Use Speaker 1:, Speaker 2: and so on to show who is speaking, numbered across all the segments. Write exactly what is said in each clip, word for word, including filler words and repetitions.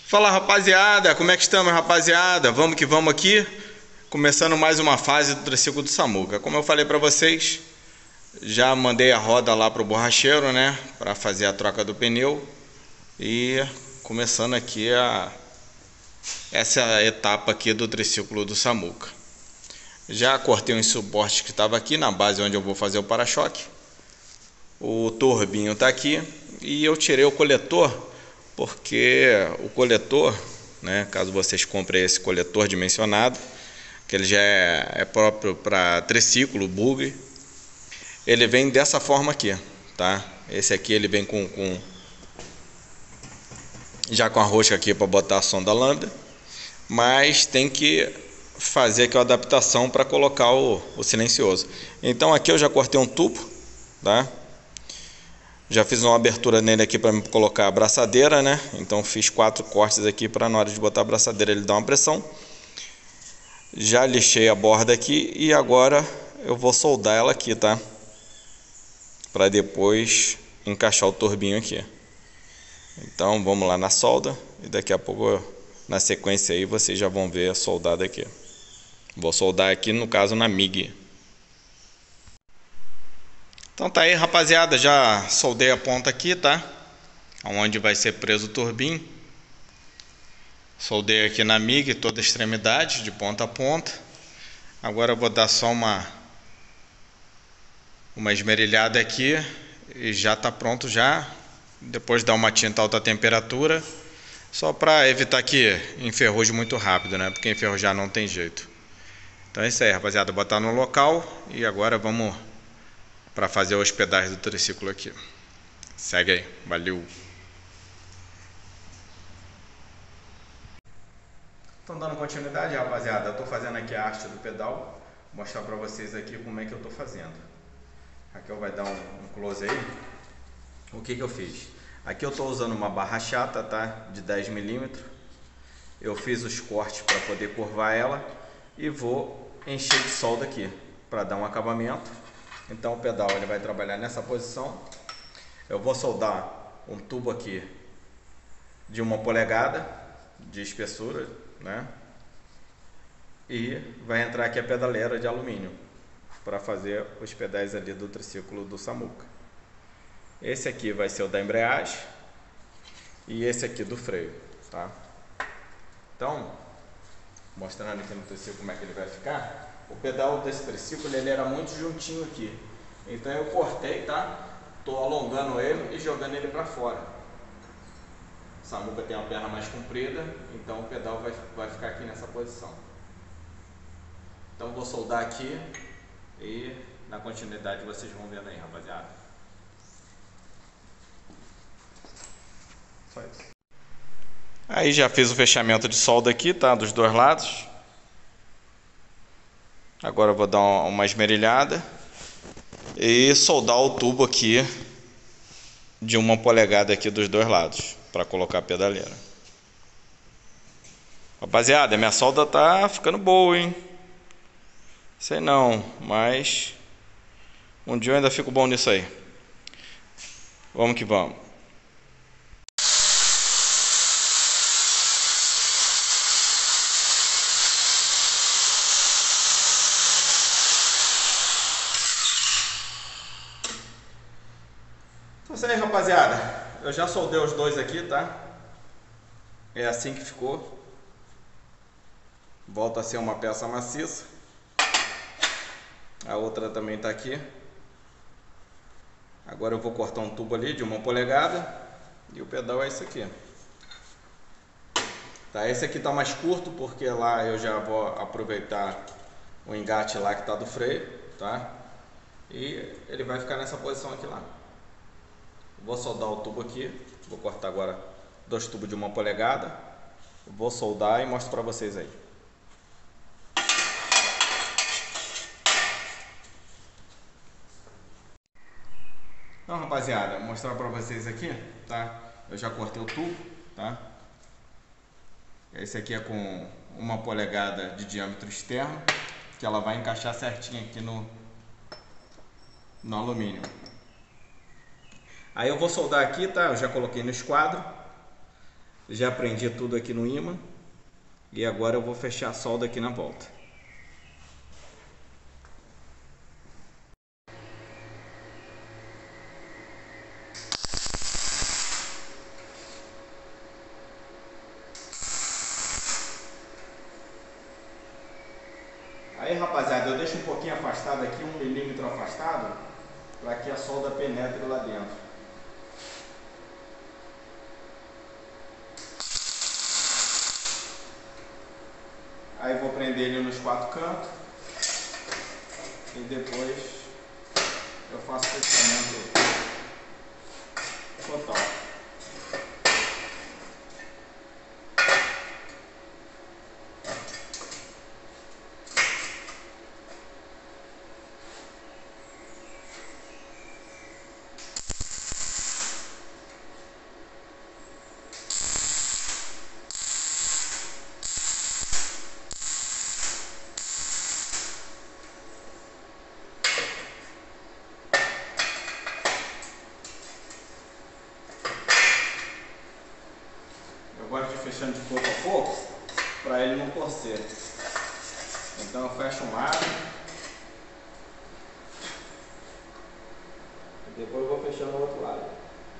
Speaker 1: Fala, rapaziada, como é que estamos, rapaziada? Vamos que vamos aqui, começando mais uma fase do triciclo do Samuca. Como eu falei para vocês, já mandei a roda lá pro borracheiro, né, para fazer a troca do pneu. E começando aqui a essa etapa aqui do triciclo do Samuca. Já cortei uns suportes que estava aqui na base onde eu vou fazer o para-choque. O turbinho está aqui e eu tirei o coletor, porque o coletor, né, caso vocês comprem esse coletor dimensionado, que ele já é, é próprio para triciclo, bug, ele vem dessa forma aqui, tá? Esse aqui ele vem com, com já com a rosca aqui para botar a sonda lambda, mas tem que fazer aqui a adaptação para colocar o, o silencioso. Então aqui eu já cortei um tubo, tá? Já fiz uma abertura nele aqui para colocar a braçadeira, né? Então fiz quatro cortes aqui para na hora de botar a braçadeira ele dar uma pressão. Já lixei a borda aqui e agora eu vou soldar ela aqui, tá? Para depois encaixar o turbinho aqui. Então vamos lá na solda e daqui a pouco na sequência aí vocês já vão ver a soldada aqui. Vou soldar aqui no caso na M I G. Então tá aí, rapaziada, já soldei a ponta aqui, tá? Onde vai ser preso o turbinho. Soldei aqui na M I G toda a extremidade, de ponta a ponta. Agora eu vou dar só uma uma esmerilhada aqui e já tá pronto já. Depois dar uma tinta a alta temperatura, só para evitar que enferruje muito rápido, né? Porque enferrujar não tem jeito. Então é isso aí, rapaziada, botar no local e agora vamos para fazer os pedais do triciclo aqui. Segue aí, valeu! Então dando continuidade, rapaziada, eu tô fazendo aqui a arte do pedal, vou mostrar para vocês aqui como é que eu tô fazendo. Aqui eu vai dar um, um close aí. O que que eu fiz? Aqui eu tô usando uma barra chata, tá? De dez milímetros. Eu fiz os cortes para poder curvar ela e vou encher de solda aqui para dar um acabamento. Então o pedal ele vai trabalhar nessa posição. Eu vou soldar um tubo aqui de uma polegada de espessura, né? E vai entrar aqui a pedaleira de alumínio para fazer os pedais ali do triciclo do Samuca. Esse aqui vai ser o da embreagem e esse aqui do freio, tá? Então, mostrando aqui no triciclo como é que ele vai ficar. O pedal desse triciclo ele era muito juntinho aqui, então eu cortei, tá? Tô alongando ele e jogando ele para fora. O Samuca tem uma perna mais comprida, então o pedal vai, vai ficar aqui nessa posição. Então vou soldar aqui e na continuidade vocês vão vendo aí, rapaziada. Só isso. Aí já fiz o fechamento de solda aqui, tá? Dos dois lados. Agora eu vou dar uma esmerilhada e soldar o tubo aqui de uma polegada aqui dos dois lados para colocar a pedaleira. Rapaziada, minha solda tá ficando boa, hein? Sei não, mas um dia eu ainda fico bom nisso aí. Vamos que vamos. Então é isso aí, rapaziada. Eu já soldei os dois aqui, tá? É assim que ficou. Volta a ser uma peça maciça. A outra também tá aqui. Agora eu vou cortar um tubo ali de uma polegada. E o pedal é esse aqui. Tá, esse aqui tá mais curto porque lá eu já vou aproveitar o engate lá que tá do freio, tá? E ele vai ficar nessa posição aqui lá. Vou soldar o tubo aqui. Vou cortar agora dois tubos de uma polegada. Vou soldar e mostro pra vocês aí. Então, rapaziada, vou mostrar pra vocês aqui, tá? Eu já cortei o tubo, tá? Esse aqui é com uma polegada de diâmetro externo, que ela vai encaixar certinho aqui no, no alumínio. Aí eu vou soldar aqui, tá? Eu já coloquei no esquadro. Já prendi tudo aqui no ímã. E agora eu vou fechar a solda aqui na volta. Aí, rapaziada, eu deixo um pouquinho afastado aqui, um milímetro afastado, para que a solda penetre lá dentro. Aí vou prender ele nos quatro cantos e depois eu faço o fechamento total. Gosto de fechando de pouco a pouco para ele não torcer. Então eu fecho um lado e depois eu vou fechando o outro lado.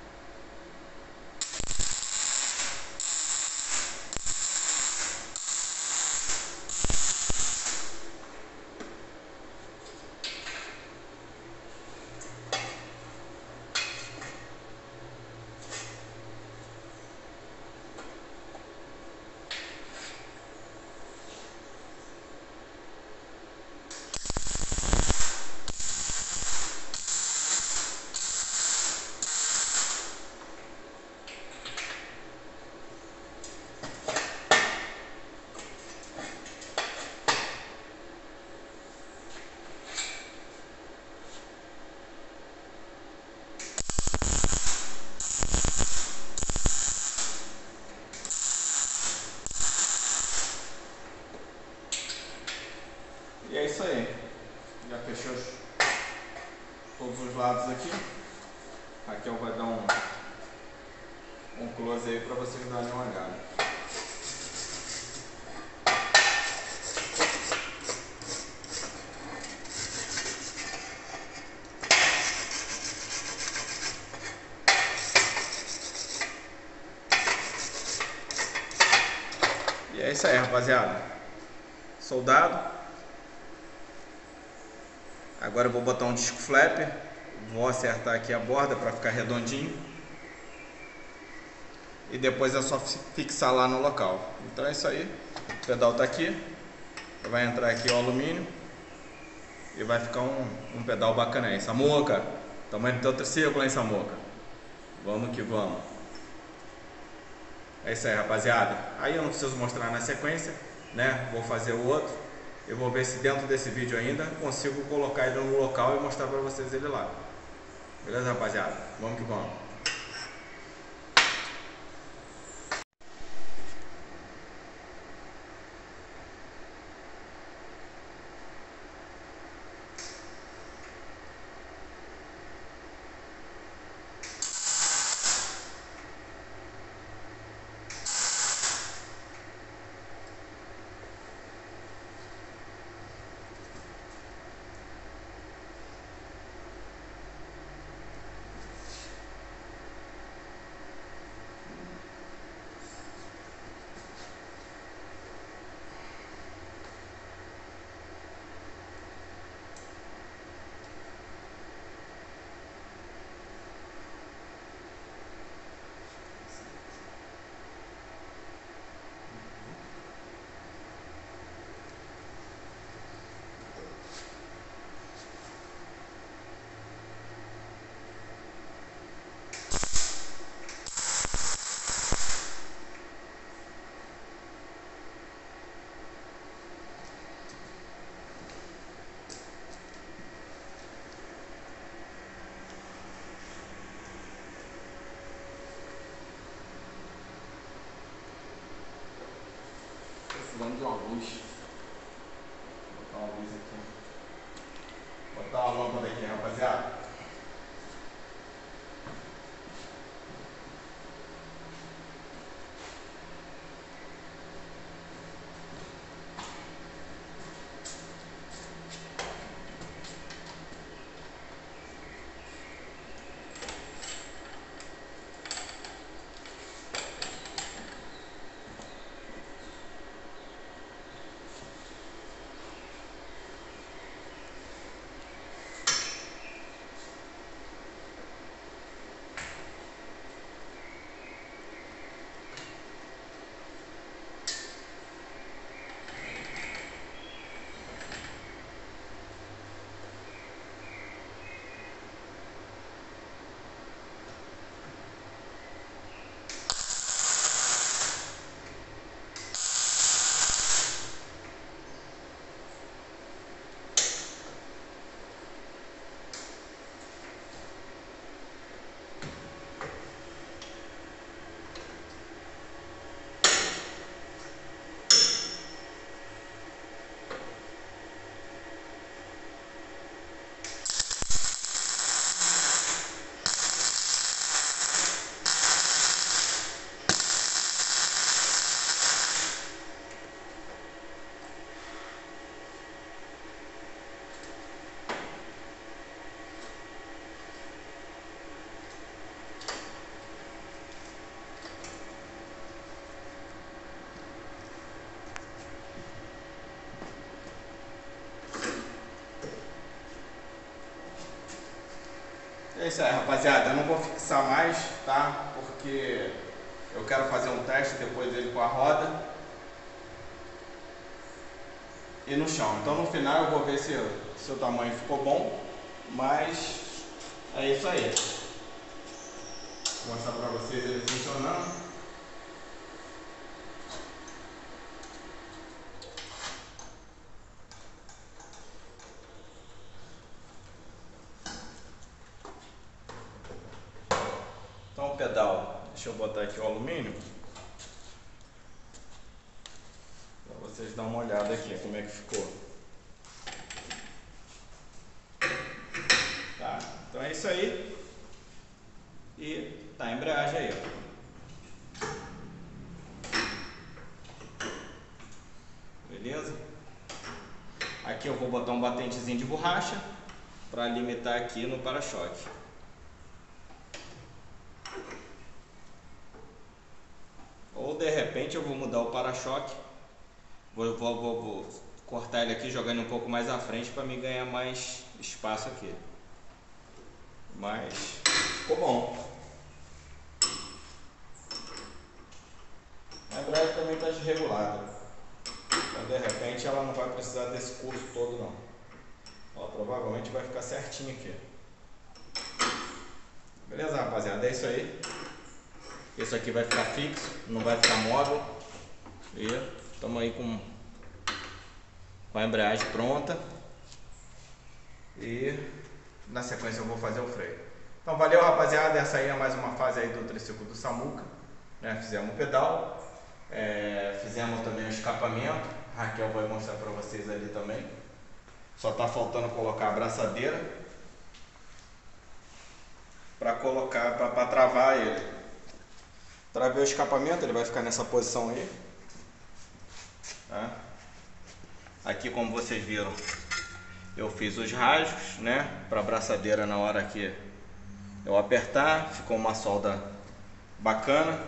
Speaker 1: E é isso aí, já fechou todos os lados aqui. Aqui eu vou dar um, um close aí para vocês darem uma olhada. E é isso aí, rapaziada, soldado. Agora eu vou botar um disco flapper, vou acertar aqui a borda para ficar redondinho e depois é só fixar lá no local. Então é isso aí, o pedal está aqui, vai entrar aqui o alumínio e vai ficar um, um pedal bacana aí. Samuca, tamanho do teu triciclo, hein, Samuca? Vamos que vamos. É isso aí, rapaziada. Aí eu não preciso mostrar na sequência, né? Vou fazer o outro. Eu vou ver se dentro desse vídeo ainda consigo colocar ele no local e mostrar para vocês ele lá. Beleza, rapaziada? Vamos que vamos. Precisando de uma luz. Vou botar uma luz aqui. Vou botar uma lâmpada aqui, rapaziada. isso aí, rapaziada. Eu não vou fixar mais, tá? Porque eu quero fazer um teste depois dele com a roda e no chão. Então no final eu vou ver se, se o tamanho ficou bom, mas é isso aí. Vou mostrar pra vocês ele funcionando. Então o pedal, deixa eu botar aqui o alumínio para vocês darem uma olhada aqui como é que ficou. Tá? Então é isso aí. E tá a embreagem aí, ó. Beleza? Aqui eu vou botar um batentezinho de borracha para limitar aqui no para-choque. Ou de repente eu vou mudar o para-choque, vou, vou, vou, vou cortar ele aqui, jogando um pouco mais à frente para me ganhar mais espaço aqui. Mas ficou bom. A embreagem também está desregulada, então de repente ela não vai precisar desse curso todo não. Ela provavelmente vai ficar certinho aqui. Beleza, rapaziada? É isso aí. Isso aqui vai ficar fixo, não vai ficar móvel. E estamos aí com, com a embreagem pronta. E na sequência eu vou fazer o freio. Então valeu, rapaziada. Essa aí é mais uma fase aí do triciclo do Samuca, né? Fizemos o pedal, é, fizemos também o escapamento. A Raquel vai mostrar para vocês ali também. Só tá faltando colocar a abraçadeira para colocar, para travar ele. Travei o escapamento, ele vai ficar nessa posição aí. Tá? Aqui, como vocês viram, eu fiz os rasgos, né, para a abraçadeira na hora que eu apertar. Ficou uma solda bacana.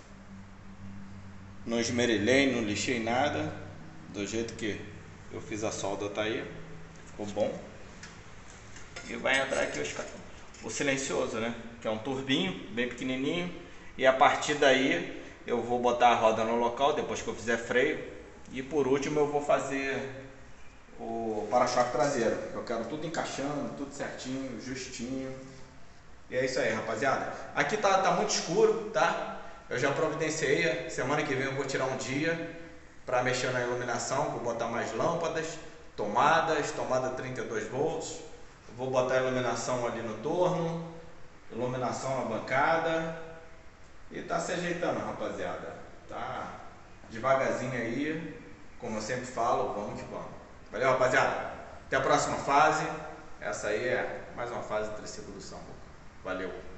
Speaker 1: Não esmerilhei, não lixei nada. Do jeito que eu fiz a solda tá aí. Ficou bom. E vai entrar aqui o, o silencioso, né, que é um turbinho bem pequenininho. E a partir daí eu vou botar a roda no local depois que eu fizer freio. E por último eu vou fazer o para-choque traseiro. Eu quero tudo encaixando, tudo certinho, justinho. E é isso aí, rapaziada. Aqui tá, tá muito escuro, tá? Eu já providenciei. Semana que vem eu vou tirar um dia para mexer na iluminação. Vou botar mais lâmpadas, tomadas, tomada trinta e dois volts. Vou botar a iluminação ali no torno, iluminação na bancada. E tá se ajeitando, rapaziada. Tá devagarzinho aí, como eu sempre falo, vamos que vamos. Valeu, rapaziada. Até a próxima fase. Essa aí é mais uma fase do triciclo do Samuca. Valeu.